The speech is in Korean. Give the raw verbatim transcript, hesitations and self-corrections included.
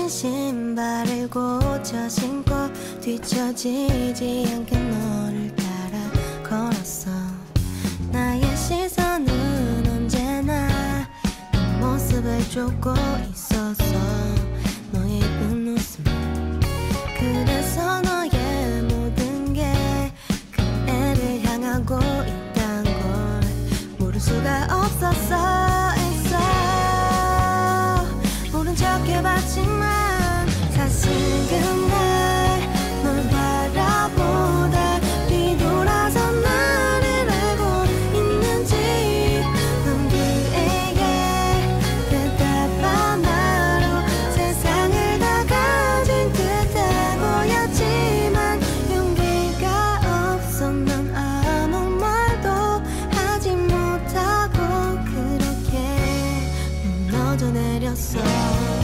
젖은 신발을 고쳐 신고 뒤처지지 않게 너를 따라 걸었어. 나의 시선은 언제나 네 모습을 쫓고 있었어. 너의 예쁜 웃음 그래서 너의 모든 게 그애를 향하고 있단 걸 모를 수가 없었어. 있어 모른 척 해봤지만 사실은 날 널 바라보다 뒤돌아서 나를 알고 있는지 넌 그에게 대답 하나로 세상을 다 가진 듯해 보였지만 용기가 없어 난 아무 말도 하지 못하고 그렇게 무너져 내렸어.